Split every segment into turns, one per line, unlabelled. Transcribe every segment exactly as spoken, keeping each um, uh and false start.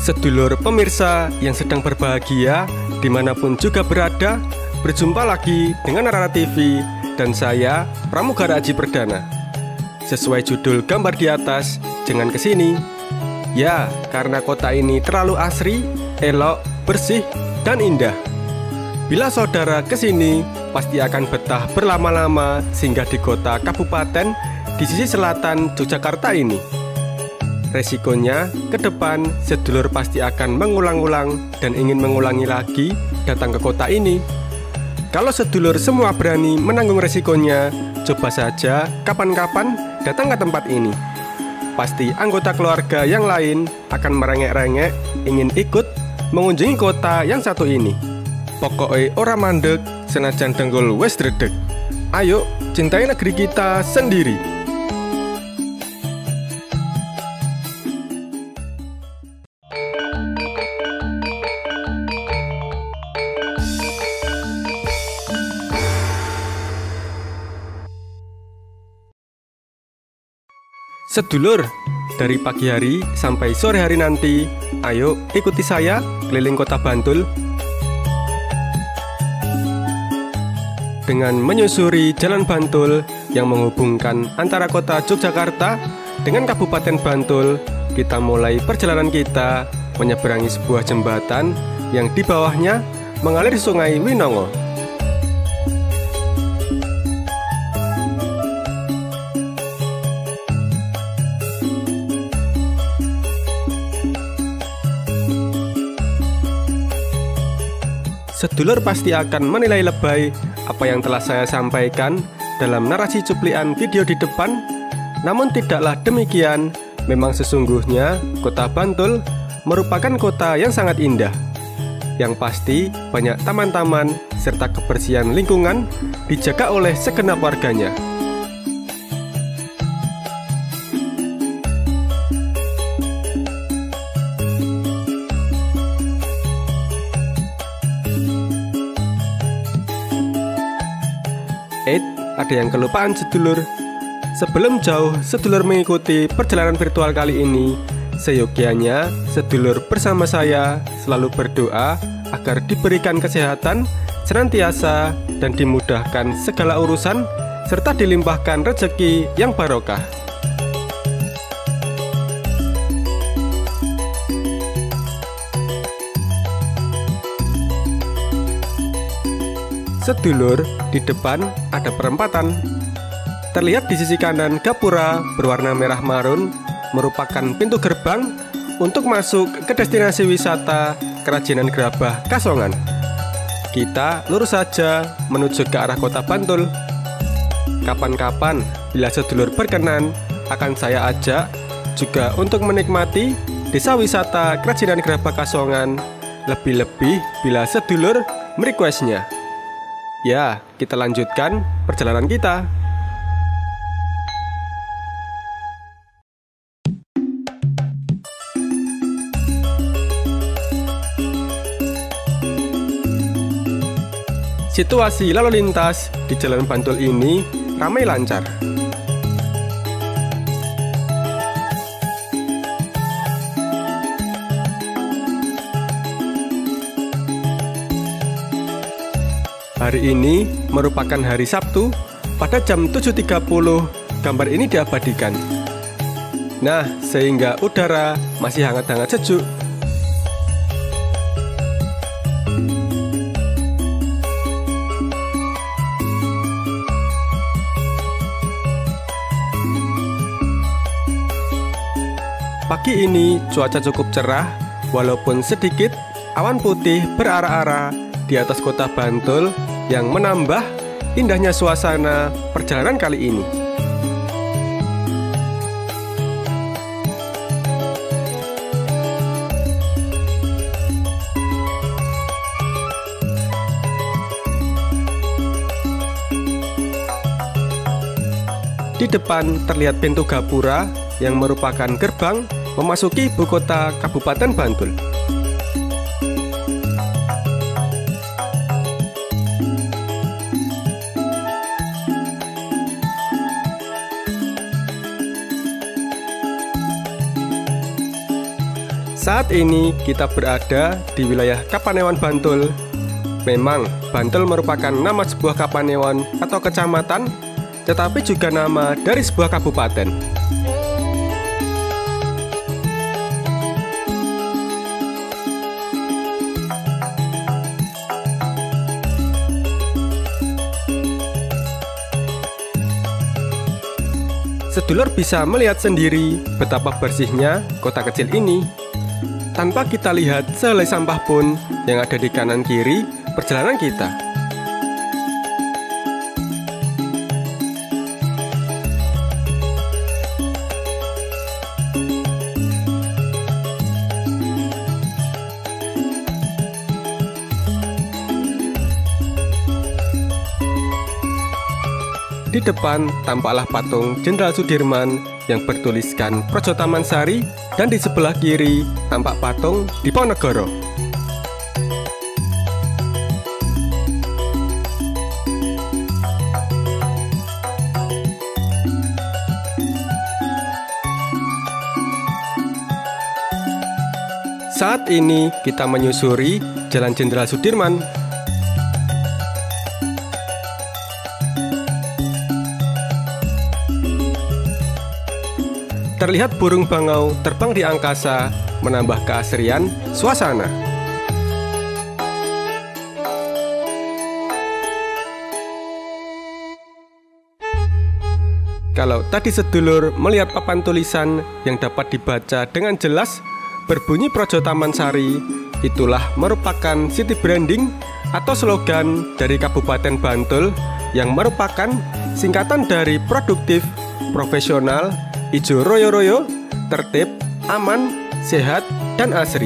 Sedulur pemirsa yang sedang berbahagia dimanapun juga berada, berjumpa lagi dengan Rara T V dan saya Pramugara Aji Perdana. Sesuai judul gambar di atas, jangan kesini. Ya, karena kota ini terlalu asri, elok, bersih, dan indah. Bila saudara kesini, pasti akan betah berlama-lama singgah di kota kabupaten di sisi selatan Yogyakarta ini. Resikonya, ke depan sedulur pasti akan mengulang-ulang dan ingin mengulangi lagi datang ke kota ini. Kalau sedulur semua berani menanggung resikonya, coba saja kapan-kapan datang ke tempat ini. Pasti anggota keluarga yang lain akan merengek-rengek ingin ikut mengunjungi kota yang satu ini. Pokoknya ora mandek senajan denggol wes dredeg. Ayo, cintai negeri kita sendiri. Sedulur, dari pagi hari sampai sore hari nanti, ayo ikuti saya keliling kota Bantul. Dengan menyusuri jalan Bantul yang menghubungkan antara kota Yogyakarta dengan Kabupaten Bantul, kita mulai perjalanan kita menyeberangi sebuah jembatan yang di bawahnya mengalir Sungai Winongo. Sedulur pasti akan menilai lebay apa yang telah saya sampaikan dalam narasi cuplikan video di depan. Namun tidaklah demikian, memang sesungguhnya kota Bantul merupakan kota yang sangat indah. Yang pasti banyak taman-taman serta kebersihan lingkungan dijaga oleh segenap warganya. Eits, ada yang kelupaan sedulur. Sebelum jauh sedulur mengikuti perjalanan virtual kali ini, seyogianya sedulur bersama saya selalu berdoa agar diberikan kesehatan senantiasa dan dimudahkan segala urusan serta dilimpahkan rezeki yang barokah. Sedulur, di depan ada perempatan. Terlihat di sisi kanan gapura berwarna merah marun merupakan pintu gerbang untuk masuk ke destinasi wisata Kerajinan Gerabah Kasongan. Kita lurus saja menuju ke arah kota Bantul. Kapan-kapan bila sedulur berkenan, akan saya ajak juga untuk menikmati desa wisata Kerajinan Gerabah Kasongan, lebih-lebih bila sedulur merequestnya. Ya, kita lanjutkan perjalanan kita. Situasi lalu lintas di Jalan Bantul ini ramai lancar. Hari ini merupakan hari Sabtu. Pada jam tujuh tiga puluh gambar ini diabadikan. Nah, sehingga udara masih hangat-hangat sejuk. Pagi ini cuaca cukup cerah, walaupun sedikit awan putih berara-ara di atas kota Bantul yang menambah indahnya suasana perjalanan kali ini. Di depan terlihat pintu gapura yang merupakan gerbang memasuki ibu kota Kabupaten Bantul. Saat ini kita berada di wilayah Kapanewon, Bantul. Memang Bantul merupakan nama sebuah kapanewon atau kecamatan, tetapi juga nama dari sebuah kabupaten. Sedulur bisa melihat sendiri betapa bersihnya kota kecil ini. Tanpa kita lihat sehelai sampah pun yang ada di kanan kiri perjalanan kita. Di depan tampaklah patung Jenderal Sudirman yang bertuliskan Projo Taman Sari, dan di sebelah kiri tampak patung Diponegoro. Saat ini kita menyusuri Jalan Jenderal Sudirman. Terlihat burung bangau terbang di angkasa, menambah keasrian suasana. Kalau tadi sedulur melihat papan tulisan yang dapat dibaca dengan jelas berbunyi Projo Taman Sari, itulah merupakan city branding atau slogan dari Kabupaten Bantul yang merupakan singkatan dari produktif, profesional, ijo royo-royo, tertib, aman, sehat, dan asri.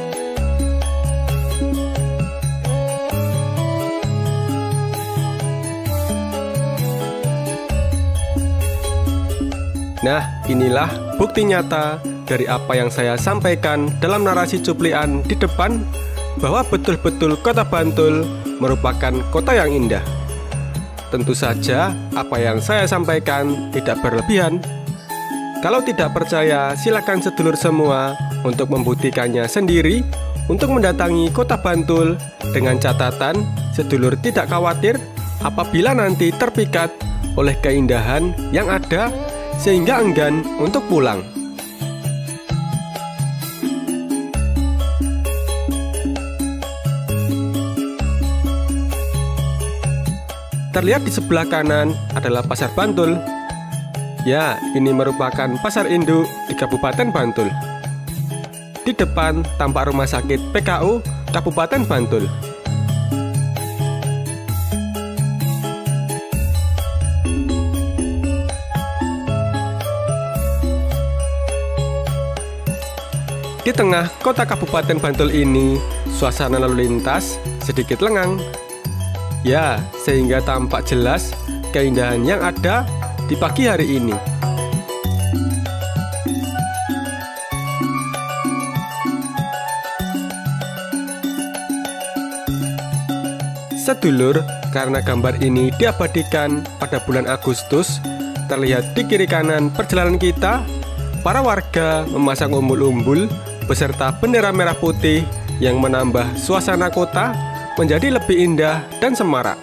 Nah, inilah bukti nyata dari apa yang saya sampaikan dalam narasi cuplikan di depan, bahwa betul-betul kota Bantul merupakan kota yang indah. Tentu saja apa yang saya sampaikan tidak berlebihan. Kalau tidak percaya, silakan sedulur semua untuk membuktikannya sendiri untuk mendatangi kota Bantul, dengan catatan sedulur tidak khawatir apabila nanti terpikat oleh keindahan yang ada sehingga enggan untuk pulang. Terlihat di sebelah kanan adalah Pasar Bantul. Ya, ini merupakan pasar induk di Kabupaten Bantul. Di depan tampak rumah sakit P K U Kabupaten Bantul. Di tengah kota Kabupaten Bantul ini, suasana lalu lintas sedikit lengang. Ya, sehingga tampak jelas keindahan yang ada di pagi hari ini. Sedulur, karena gambar ini diabadikan pada bulan Agustus, terlihat di kiri kanan perjalanan kita, para warga memasang umbul-umbul beserta bendera merah putih yang menambah suasana kota menjadi lebih indah dan semarak.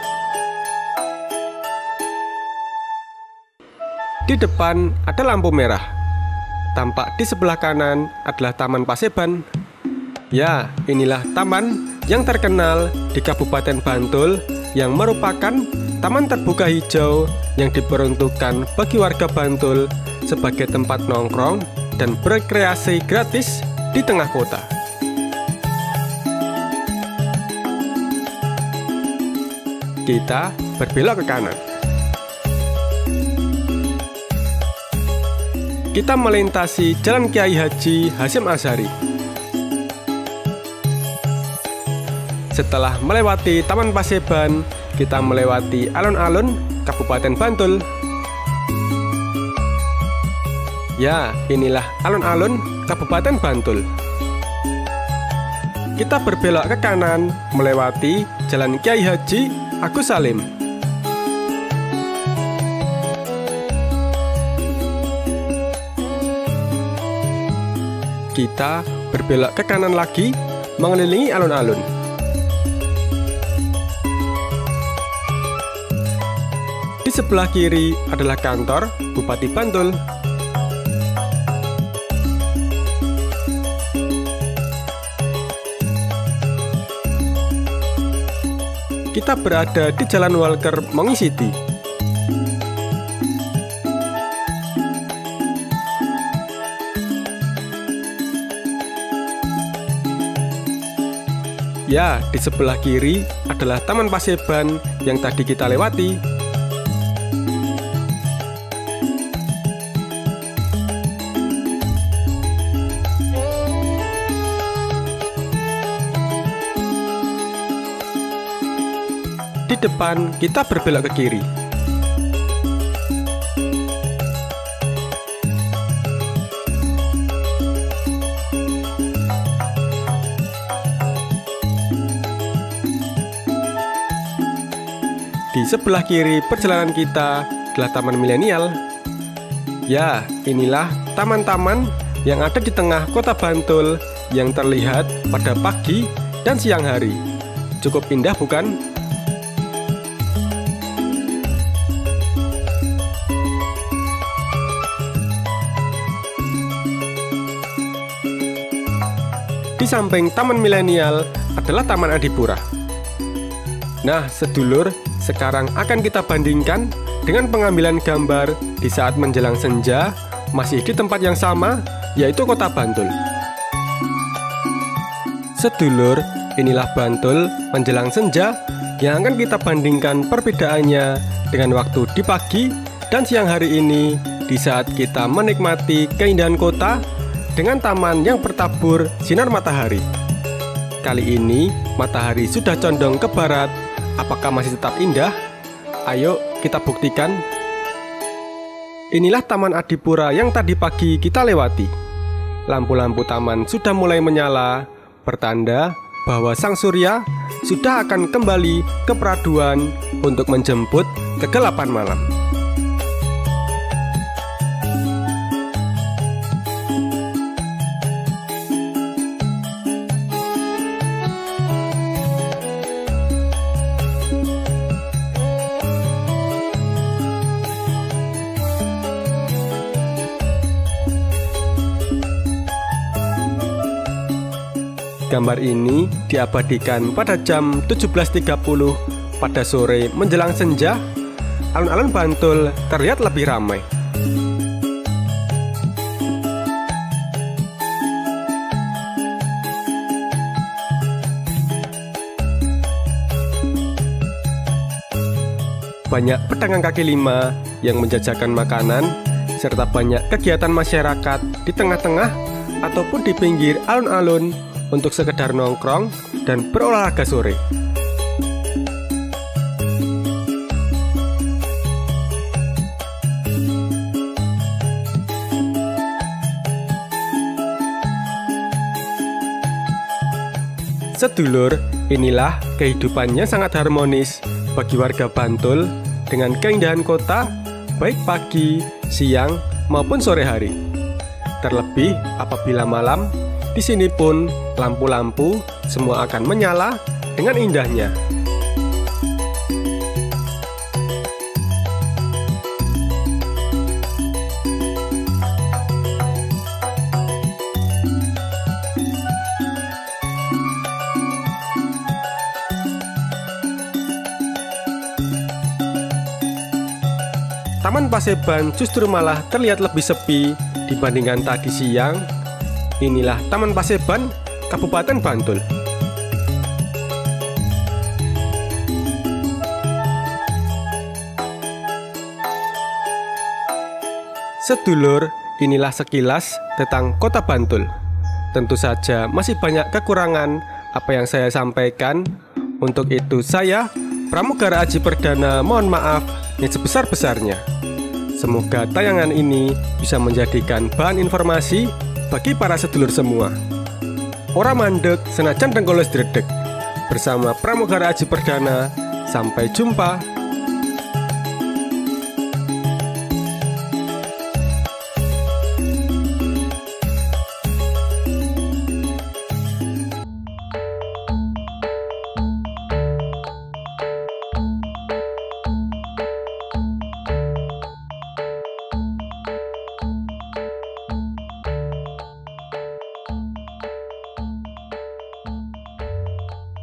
Di depan ada lampu merah. Tampak di sebelah kanan adalah Taman Paseban. Ya, inilah taman yang terkenal di Kabupaten Bantul, yang merupakan taman terbuka hijau yang diperuntukkan bagi warga Bantul sebagai tempat nongkrong dan berrekreasi gratis di tengah kota. Kita berbelok ke kanan. Kita melintasi Jalan Kiai Haji Hasyim Asy'ari. Setelah melewati Taman Paseban, kita melewati alun-alun Kabupaten Bantul. Ya, inilah alun-alun Kabupaten Bantul. Kita berbelok ke kanan melewati Jalan Kiai Haji Agus Salim. Kita berbelok ke kanan lagi, mengelilingi alun-alun. Di sebelah kiri adalah kantor Bupati Bantul. Kita berada di Jalan Walker, Mongi City. Ya, di sebelah kiri adalah Taman Paseban yang tadi kita lewati. Di depan kita berbelok ke kiri. Di sebelah kiri perjalanan kita adalah Taman Milenial. Ya, inilah taman-taman yang ada di tengah kota Bantul yang terlihat pada pagi dan siang hari. Cukup indah, bukan? Di samping Taman Milenial adalah Taman Adipura. Nah, sedulur, sekarang akan kita bandingkan dengan pengambilan gambar di saat menjelang senja, masih di tempat yang sama, yaitu kota Bantul. Sedulur, inilah Bantul menjelang senja yang akan kita bandingkan perbedaannya dengan waktu di pagi dan siang hari ini di saat kita menikmati keindahan kota dengan taman yang bertabur sinar matahari. Kali ini matahari sudah condong ke barat. Apakah masih tetap indah? Ayo kita buktikan. Inilah Taman Adipura yang tadi pagi kita lewati. Lampu-lampu taman sudah mulai menyala, pertanda bahwa sang surya sudah akan kembali ke peraduan untuk menjemput kegelapan malam. Gambar ini diabadikan pada jam tujuh belas tiga puluh pada sore menjelang senja. Alun-alun Bantul terlihat lebih ramai. Banyak pedagang kaki lima yang menjajakan makanan, serta banyak kegiatan masyarakat di tengah-tengah ataupun di pinggir alun-alun untuk sekedar nongkrong dan berolahraga sore. Sedulur, inilah kehidupannya sangat harmonis bagi warga Bantul dengan keindahan kota baik pagi, siang maupun sore hari. Terlebih apabila malam, di sini pun lampu-lampu semua akan menyala dengan indahnya. Taman Paseban justru malah terlihat lebih sepi dibandingkan tadi siang. Inilah Taman Paseban, Kabupaten Bantul. Sedulur, inilah sekilas tentang Kota Bantul. Tentu saja masih banyak kekurangan apa yang saya sampaikan. Untuk itu saya, Pramugara Aji Perdana, mohon maaf yang sebesar-besarnya. Semoga tayangan ini bisa menjadikan bahan informasi bagi para sedulur semua. Ora mandek senajan dengkoles dredeg. Bersama Pramugara Aji Perdana, sampai jumpa.